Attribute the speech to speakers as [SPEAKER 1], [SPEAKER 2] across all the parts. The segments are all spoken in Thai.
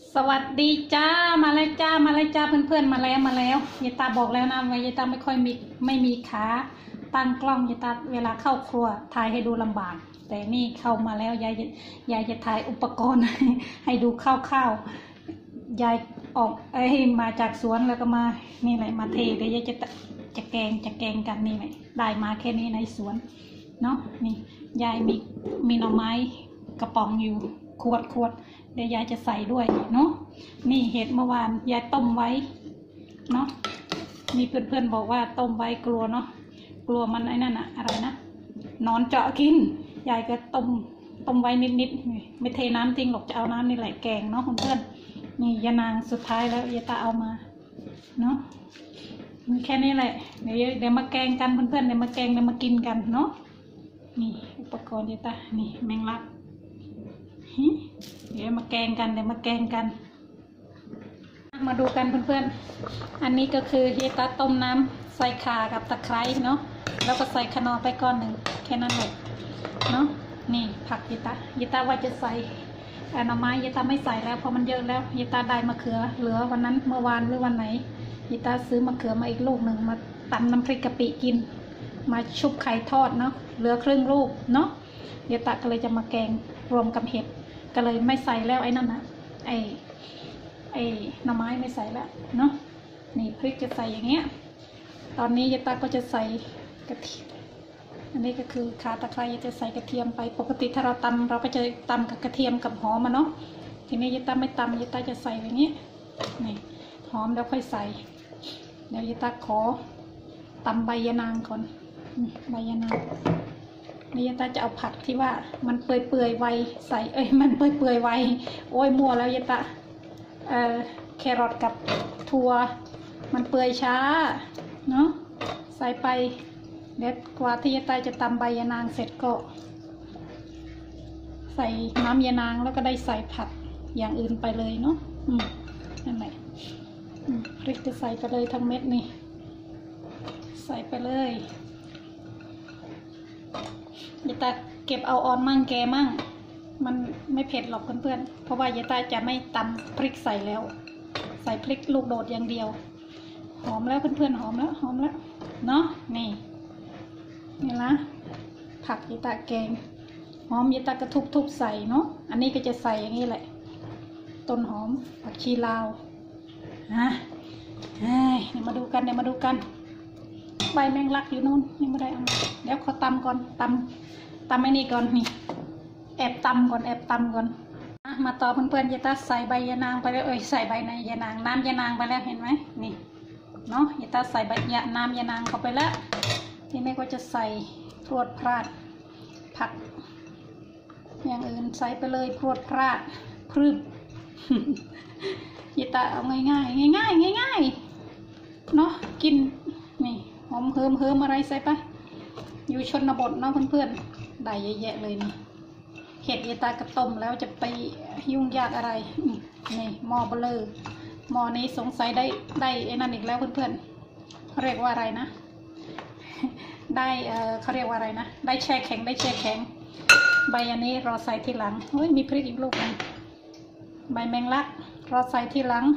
[SPEAKER 1] สวัสดีจ้ามาแล้วจ้ามาแล้วจ้าเพื่อนๆมาแล้วยายตาบอกแล้วนะว่ายายตาไม่มีขาตั้งกล้องยายตาเวลาเข้าครัวถ่ายให้ดูลำบากแต่นี่เข้ามาแล้วยายจะถ่ายอุปกรณ์ ให้ดูคร่าวๆยายออกมาจากสวนแล้วก็มานี่แหละมาเทเดี๋ยวยายจะแกงกันนี่แหละได้มาแค่นี้ในสวนเนาะนี่ยายมีหน่อไม้กระป๋องอยู่ขวดเดี๋ยวยายจะใส่ด้วยเนาะนี่เห็ดเมื่อวานยายต้มไว้เนาะมีเพื่อนบอกว่าต้มไว้กลัวเนาะกลัวมันไอ้นั่นอะอะไรนะนอนเจาะกินยายก็ต้มไว้นิดไม่เทน้ำทิ้งหรอกจะเอาน้ำนี่แหละแกงเนาะเพื่อนนี่ยานางสุดท้ายแล้วยายตาเอามาเนาะมีแค่นี้แหละเดี๋ยวมาแกงกันเพื่อนเดี๋ยวมาแกงเดี๋ยวมากินกันเนาะนี่อุปกรณ์ยายตานี่แมงลักเดี๋ยวมาแกงกันมาดูกันเพื่อนๆอันนี้ก็คือเฮตาต้มน้ำใส่ข่ากับตะไคร้เนาะแล้วก็ใส่คะนอไปก้อนหนึ่งแค่นั้นเลยเนาะนี่ผักเฮตาว่าจะใส่หน่อไม้เฮตาไม่ใส่แล้วเพราะมันเยอะแล้วเฮตาได้มะเขือเหลือวันนั้นเมื่อวานหรือวันไหนเฮตาซื้อมะเขือมาอีกลูกหนึ่งมาตำน้ำพริกกะปิกินมาชุบไข่ทอดเนาะเหลือครึ่งลูกเนาะเฮตาก็เลยจะมาแกงรวมกับเห็ดก็เลยไม่ใส่แล้วไอ้นั่นนะไอ้หน่อไม้ไม่ใส่แล้วเนาะนี่พริกจะใส่อย่างเงี้ยตอนนี้ยายตาก็จะใส่กระเทียมอันนี้ก็คือข่าตะไคร้จะใส่กระเทียมไปปกติถ้าเราตำเราก็จะตำกับกระเทียมกับหอมมาเนาะทีนี้ยายตาไม่ตำยายตาจะใส่อย่างเงี้ยนี่หอมแล้วค่อยใส่เดี๋ยวยายตาขอตำใบยะนางก่อนใบยะนางนี่ยายตาจะเอาผักที่ว่ามันเปื่อยไวใส่มันเปื่อยไวโอ้ยมัวแล้วยายตาแครอทกับถั่วมันเปื่อยช้าเนาะใส่ไปเด็ดกว่าที่ยายตาจะตำใบยะนางเสร็จก็ใส่น้ำยะนางแล้วก็ได้ใส่ผักอย่างอื่นไปเลยเนาะนั่นแหละพริกจะใส่ไปเลยทั้งเม็ดนี่ใส่ไปเลยยายตาเก็บเอาออนมั่งแกมั่งมันไม่เผ็ดหรอกเพื่อนๆเพราะว่ายายตาจะไม่ตำพริกใส่แล้วใส่พริกลูกโดดอย่างเดียวหอมแล้วเพื่อนๆหอมแล้วเนาะนี่นะผักยายตาแกงหอมยายตาก็ทุบใส่เนาะอันนี้ก็จะใส่อย่างนี้แหละต้นหอมผักชีลาวเดี๋ยวมาดูกันใบแมงลักอยู่นู่นยังไม่ได้เอาเดี๋ยวขอตำก่อนตำไอ้นี่ก่อนนี่แอบตำก่อนมาต่อเพื่อนๆยายตาใส่ใบยะนางไปแล้วใส่ใบในยะนางน้ำยะนางไปแล้วเห็นไหมนี่เนาะยายตาใส่ใบน้ำยะนางเข้าไปแล้วทีนี้ก็จะใส่พรวดพราดผักอย่างอื่นใส่ไปเลยพรวดพราดพรึบ ยายตาเอาง่ายเนาะกินนี่หอมเฮิมอะไรใส่ไปอยู่ชนบทเนาะเพื่อนๆได้เยอะแยะเลยนี่เห็ดยายตากระต้มแล้วจะไปยุ่งยากอะไรนี่หม้อเบลอหม้อนี้สงสัยได้ไอ้นั่นอีกแล้วเพื่อนๆเขาเรียกว่าอะไรนะ ได้เขาเรียกว่าอะไรนะได้แช่แข็งใบอันนี้รอใส่ทีหลังเฮ้ยมีพริกอีกลูกนึงใบแมงลักรอใส่ทีหลัง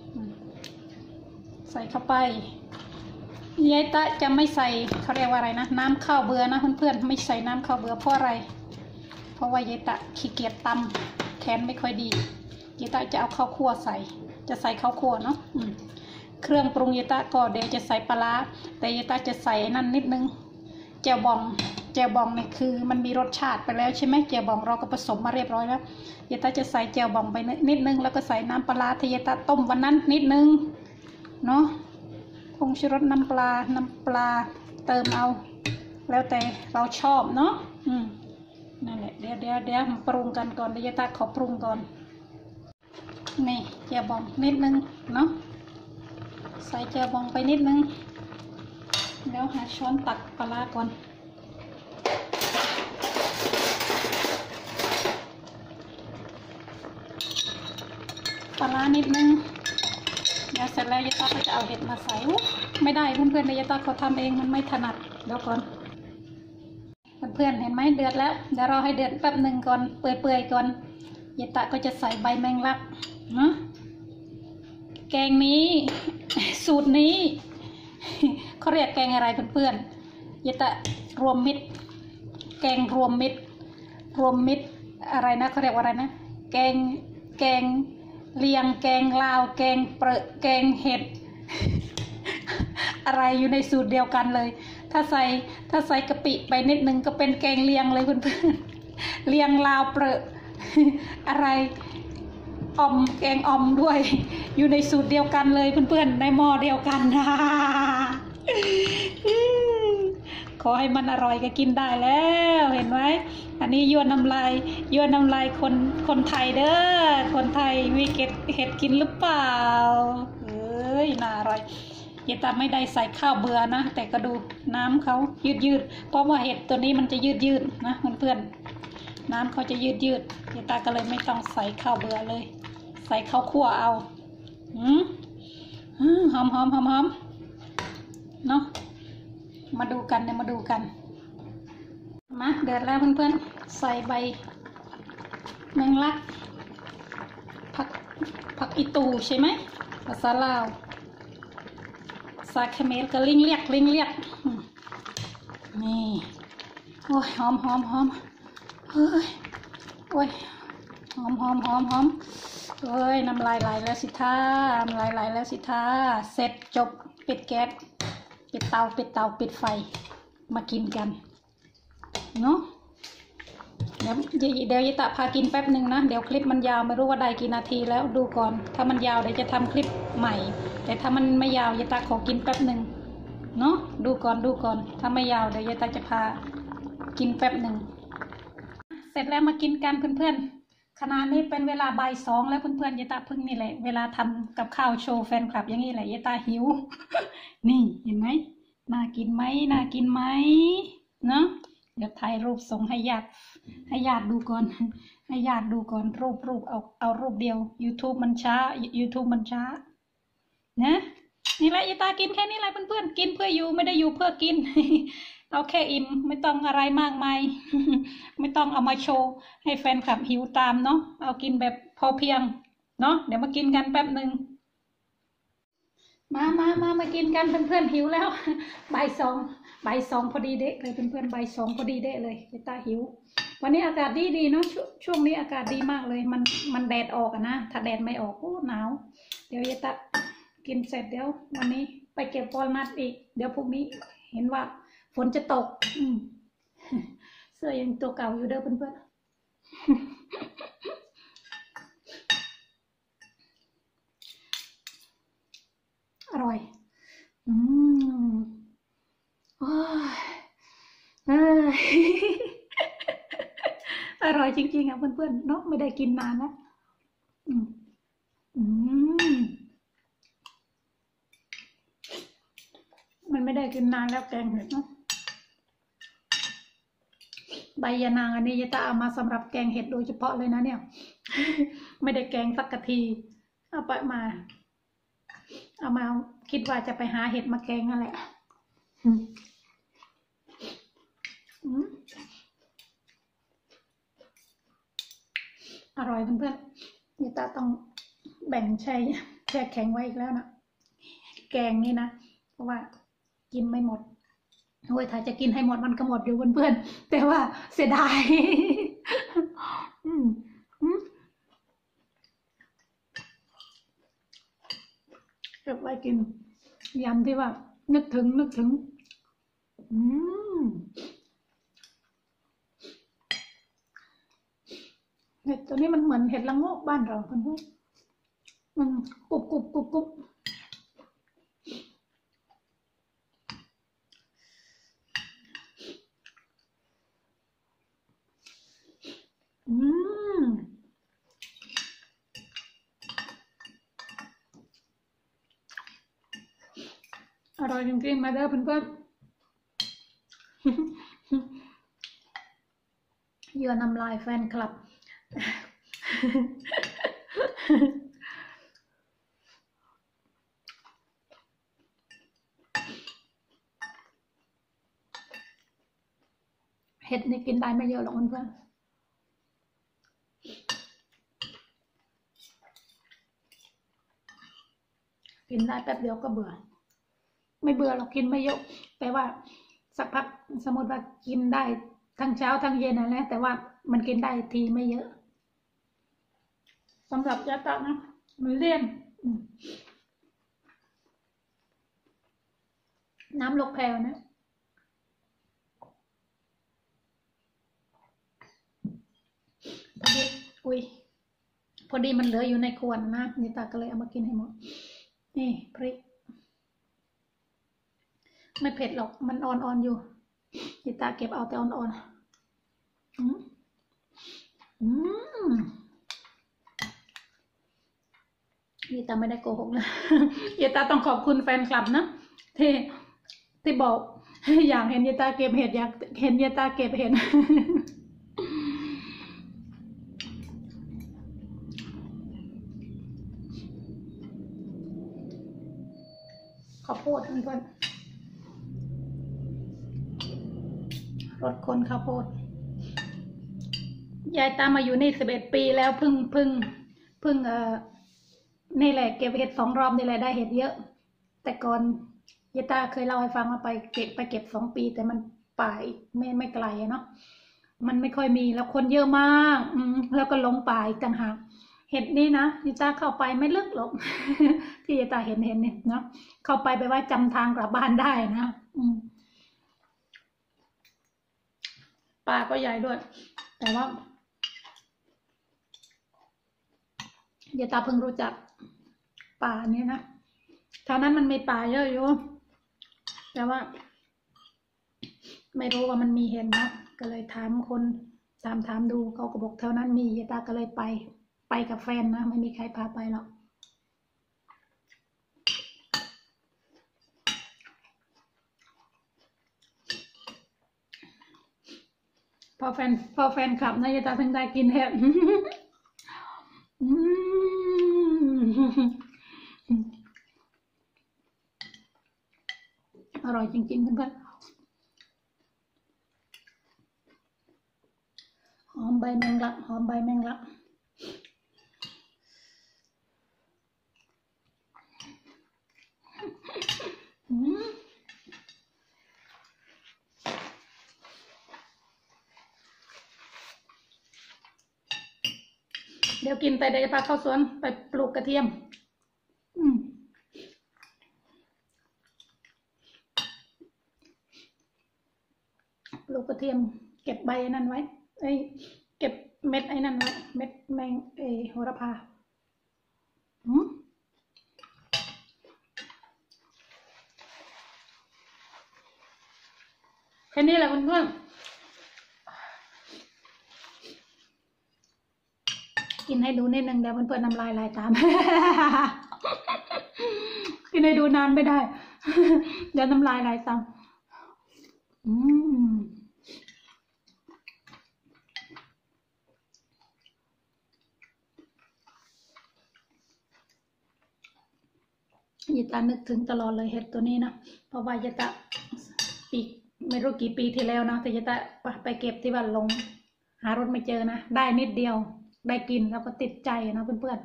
[SPEAKER 1] ใส่เข้าไปยายตาจะไม่ใส่เขาเรียกว่าอะไรนะน้ำข้าวเบื่อนะเพื่อนๆไม่ใส่น้ำข้าวเบื่อเพราะอะไรเพราะว่ายายตาขี้เกียจตำแขนไม่ค่อยดียายตาจะเอาข้าวคั่วใส่ข้าวคั่วเนาะเครื่องปรุงยายตาก็เดี๋ยวจะใส่ปลาแต่ยายตาจะใส่นั่นนิดนึงแจ่วบองเนี่ยคือมันมีรสชาติไปแล้วใช่ไหมแจ่วบองเราก็ผสมมาเรียบร้อยแล้วยายตาจะใส่แจ่วบองไปนิดนึงแล้วก็ใส่น้ำปลาที่ยายตาต้มวันนั้นนิดนึงเนาะผงชูรสน้ำปลาเติมเอาแล้วแต่เราชอบเนาะนั่นแหละเดี๋ยวปรุงกันก่อนเดี๋ยวยายตาขอปรุงก่อนนี่แจ่วบองนิดนึงเนาะใส่แจ่วบองไปนิดนึงแล้วหาช้อนตักปลาก่อนปลานิดนึงเดี๋ยวเสร็จแล้วยายตาก็จะเอาเห็ดมาใส่ไม่ได้เพื่อนๆยายตาเขาทำเองมันไม่ถนัดเดี๋ยวก่อนเพื่อนๆเห็นไหมเดือดแล้วเดี๋ยวเราให้เดือดแป๊บหนึ่งก่อนเปื่อยก่อนยายตาก็จะใส่ใบแมงลักนะแกงนี้สูตรนี้เขาเรียกแกงอะไรเพื่อนๆยะตะรวมมิตรแกงรวมมิตรอะไรนะเขาเรียกว่าอะไรนะแกงเลียงแกงลาวแกงเปรอะแกงเห็ด อะไรอยู่ในสูตรเดียวกันเลยถ้าใส่กะปิไปนิดนึงก็เป็นแกงเลียงเลยเพื่อนๆเลียงลาวเปรอะ อะไรแกงอมด้วยอยู่ในสูตรเดียวกันเลยเพื่อนๆในหม้อเดียวกัน ขอให้มันอร่อยก็กินได้แล้วเห็นไหมอันนี้ยั่วน้ำลายคนไทยเด้อคนไทยมีเห็ดกินหรือเปล่าเอ้ยน่าอร่อยยายตาไม่ได้ใส่ข้าวเบื่อนะแต่ก็ดูน้ำเขายืดเพราะว่าเห็ดตัวนี้มันจะยืดนะเพื่อนๆน้ำเขาจะยืดยายตาก็เลยไม่ต้องใส่ข้าวเบื่อเลยใส่ข้าวคั่วเอาหอมเนาะมาดูกันมาเดือดแล้วเพื่อนๆใส่ใบแมงลักผักอีตูใช่ไหมภาษาลาวซาเขมรก็ลิงเลียกนี่โอ้ยหอมเฮ้ยโอ้ยหอมเฮ้ยน้ำลายไหลแล้วสิท่าเสร็จจบปิดแก๊สปิดเตาปิดไฟมากินกันเนาะเดี๋ยวยายตะพากินแป๊บหนึ่งนะเดี๋ยวคลิปมันยาวไม่รู้ว่าได้กี่นาทีแล้วดูก่อนถ้ามันยาวเดี๋ยวจะทำคลิปใหม่แต่ถ้ามันไม่ยาวยายตะขอกินแป๊บหนึ่งเนาะดูก่อนถ้าไม่ยาวเดี๋ยวยายตะจะพากินแป๊บหนึ่งเสร็จแล้วมากินกันเพื่อนๆขณะนี้เป็นเวลาบ่าย2แล้วเพื่อนๆยายตะพึ่งนี่แหละเวลาทำกับข้าวโชว์แฟนคลับอย่างนี้แหละยายตะหิว นี่เห็นไหมน่ากินไหมเนาะเดี๋ยวถ่ายรูปส่งให้ญาติดูก่อนรูปเอารูปเดียว YouTube มันช้านะนี่แหละยายตากินแค่นี้แหละเพื่อนๆกินเพื่ออยู่ไม่ได้อยู่เพื่อกิน เอาแค่อิ่มไม่ต้องอะไรมากมาย ไม่ต้องเอามาโชว์ให้แฟนคลับหิวตามเนาะเอากินแบบพอเพียงเนาะเดี๋ยวมากินกันแป๊บหนึ่งมากินกันเพื่อนๆหิวแล้ว บ่ายสองพอดีเดะเลยเพื่อนๆบ่าย2พอดีเดะเลยยายตาหิววันนี้อากาศดีเนาะช่วงนี้อากาศดีมากเลยมันแดดออกนะถ้าแดดไม่ออกโอ้หนาวเดี๋ยวยายตากินเสร็จเดี๋ยววันนี้ไปเก็บวอลนัทอีกเดี๋ยวพรุ่งนี้เห็นว่าฝนจะตกเสื้อยังตัวเก่าอยู่เด้อเพื่อนๆอร่อยอร่อยจริงๆอ่ะเพื่อนๆเนาะไม่ได้กินนานแล้วมันไม่ได้กินนานแล้วแกงเห็ดเนาะใบยะนางอันนี้ยายตาเอามาสำหรับแกงเห็ดโดยเฉพาะเลยนะเนี่ย ไม่ได้แกงสักกะทีเอาไปมาคิดว่าจะไปหาเห็ดมาแกงนั่นแหละอร่อยเพื่อนๆยายตาต้องแบ่งแช่แข็งไว้อีกแล้วนะแกงนี่นะเพราะว่ากินไม่หมดโอ้ยถ้าจะกินให้หมดมันก็หมดอยู่เพื่อนๆแต่ว่าเสียดายเก็บไว้กินยำที่ว่านึกถึงเห็ดตัวนี้มันเหมือนเห็ดละโงกบ้านเราเพื่อนๆมันกรุบอร่อยจริงๆมาเด้อเพื่อนๆเยื่อน้ำลายแฟนคลับเห็ดนี่กินได้ไม่เยอะหรอกเพื่อนกินได้แป๊บเดียวก็เบื่อไม่เบื่อเรากินไม่เยอะแต่ว่าสักพักสมมติว่ากินได้ทั้งเช้าทั้งเย็นนั่นแหละแต่ว่ามันกินได้ทีไม่เยอะสำหรับยาตะนะมันเลี่ยนน้ำลกแพวนะพอดีพอดีมันเหลืออยู่ในขวดนะยาตะก็เลยเอามากินให้หมดนี่พริกไม่เผ็ดหรอกมันอ่อนๆอยู่ยิตาเก็บเอาแต่อ่อนๆยิตาไม่ได้โกหกนะยิตาต้องขอบคุณแฟนคลับนะที่บอกอยากเห็นยิตาเก็บเห็ดอยากเห็นยิตาเก็บเห็ดข้าวโพดเพื่อนรสคนข้าวโพดยายตามมาอยู่นี่11 ปีแล้วเพิ่งนี่แหละเก็บเห็ด2 รอบนี่แหละได้เห็ดเยอะแต่ก่อนยายตาเคยเล่าให้ฟังว่าไปเก็บ2 ปีแต่มันป่าไม่ไกลเนาะมันไม่ค่อยมีแล้วคนเยอะมากแล้วก็ลงป่าอีกต่างหากเห็ดนี่นะยายตาเข้าไปไม่ลึกหรอก ที่ยายตาเห็นเนี่ยเนาะเข้าไปว่าจำทางกลับบ้านได้นะป่าก็ใหญ่ด้วยแต่ว่ายายตาเพิ่งรู้จักป่านี้นะแถวนั้นมันมีป่าเยอะอยู่แต่ว่าไม่รู้ว่ามันมีเห็นนะก็เลยถามคนถามดูเขาก็บอกแถวนั้นมียายตาก็เลยไปกับแฟนนะไม่มีใครพาไปหรอกพอแฟนขับนะยายตาถึงได้กินเห็ดอร่อยจริงๆเพื่อนๆหอมใบแมงลักเดี๋ยวกินไปเดี๋ยวจะพาเข้าสวนไปปลูกกระเทียมปลูกกระเทียมเก็บใบนั่นไว้เก็บเม็ดไอ้นั่นไว้เม็ดแมงโหระพาแค่นี้แหละเพื่อนกินให้ดูนิดนึงเดี๋ยวเพื่อนๆน้ำลายไหลตาม กินให้ดูนานไม่ได้ เดี๋ยวน้ำลายไหลตามยิตานึกถึงตลอดเลยเห็ดตัวนี้นะเพราะว่ายตาปีไม่รู้กี่ปีที่แล้วนะแต่ยตาไปเก็บที่บ้านลงหารถไม่เจอนะได้นิดเดียวได้กินแล้วก็ติดใจนะเพื่อน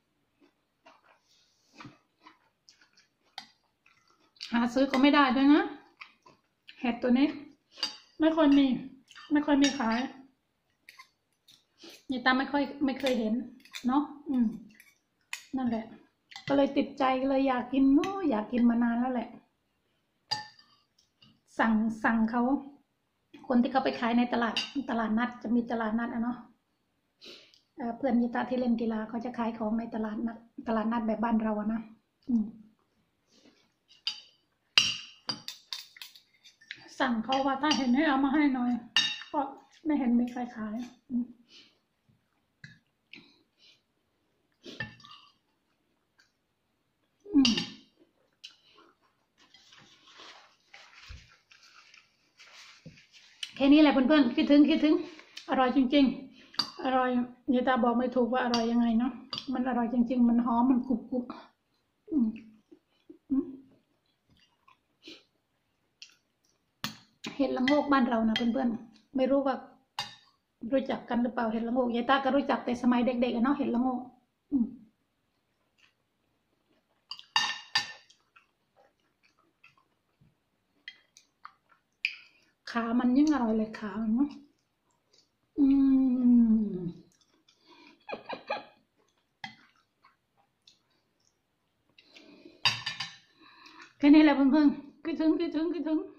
[SPEAKER 1] ๆหาซื้อก็ไม่ได้ด้วยนะเห็ดตัวนี้ไม่ค่อยมีขายยตาไม่เคยเห็นเนาะนั่นแหละก็เลยติดใจเลยอยากกินมานานแล้วแหละสั่งเขาคนที่เขาไปขายในตลาดนัดจะมีตลาดนัดเนาะเพื่อนยิตาที่เล่นกีฬาเขาจะขายของในตลาดนัดแบบบ้านเราอะนะสั่งเขาว่าถ้าเห็นให้เอามาให้หน่อยก็ไม่เห็นมีใครขายแค่นี้แหละเพื่อนๆคิดถึงอร่อยจริงๆอร่อยยายตาบอกไม่ถูกว่าอร่อยยังไงเนาะมันอร่อยจริงๆมันหอมมันกรุบเห็ดละโงกบ้านเรานะเพื่อนๆไม่รู้ว่ารู้จักกันหรือเปล่าเห็ดละโงกยายตาก็รู้จักแต่สมัยเด็กๆเนาะเห็ดละโงกขามันยิ่งอร่อยเลยขามันเนาะแค่นี้แหละเพื่อนๆคิดถึง